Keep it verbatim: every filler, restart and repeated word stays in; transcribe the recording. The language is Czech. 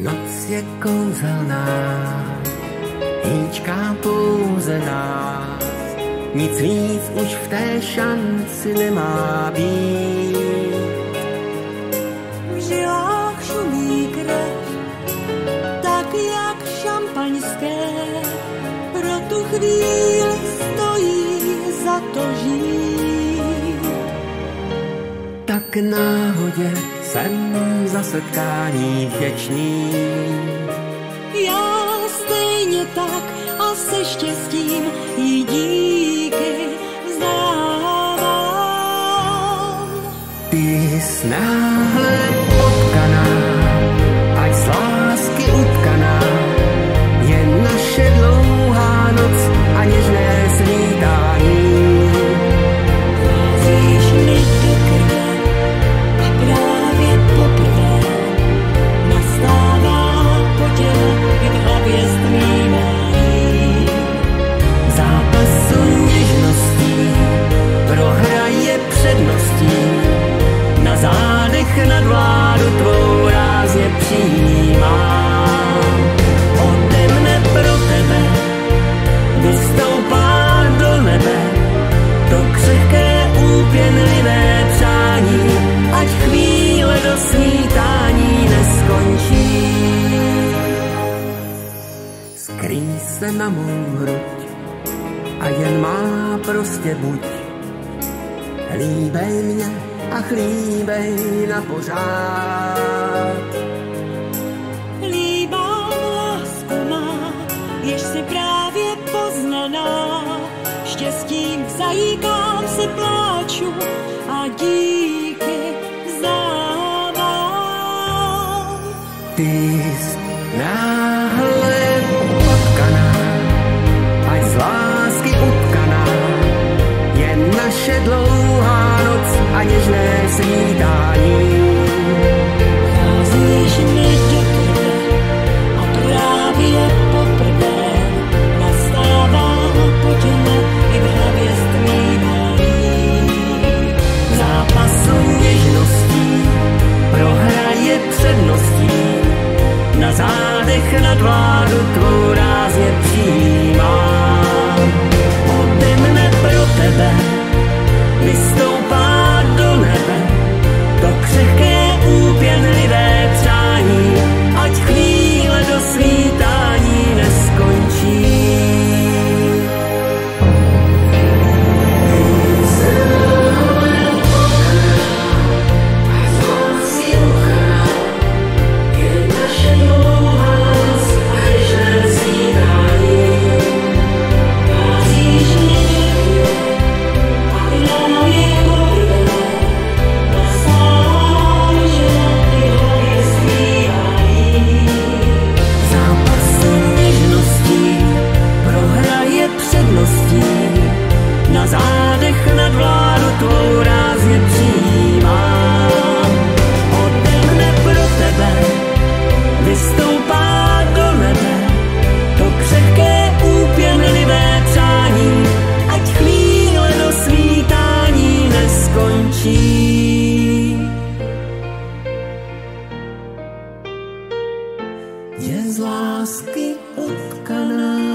Noc je kouzelná, hýčká pouze nás, nic víc už v té šanci nemá být. V žilách šumí krev, tak jak šampaňské, pro tu chvíli stojí za to žít. Tak náhodě jsem za setkání vděčný. Já stejně tak a se štěstím jí díky vzdávám. Ty jsi náhle potkaná, ať z lásky utkaná, je naše dlouhá noc a něžné svítání. Vázíš mi do krve a právě poprvé nastává po těle i v hlavě stmívání. Zápasu něžností prohraje předností, na zádech nadvládu tvou rázně přijímám. Ode mne pro tebe vystoupá do nebe to křehké úpěnlivé přání, ať chvíle do svítání neskončí. Skrý se na mou hruď a jen má prostě buď. Líbej mě a chlíbej na pořád. Líbá lásku má, jež si právě poznaná, štěstím zajíkám se pláču a díky vzdávám. Ty jsi náhle potkaná, ať z lásky utkaná, je naše dlouhá noc a něžné svítání. Vázíš mi do krve a právě poprvé nastává po těle i v hlavě stmívání. Zápasu něžností prohraje předností, na zádech nadvládu tvou rázně přijímám. Ode mne pro tebe vystoupá do nebe to křehké úpěnlivé přání, ať chvíle do svítání neskončí. Na zádech nadvládu tvou rázně přijímám. Ode mne pro tebe vystoupá do nebe to křehké úpěnlivé přání, ať chvíle do svítání neskončí. Je z lásky utkaná.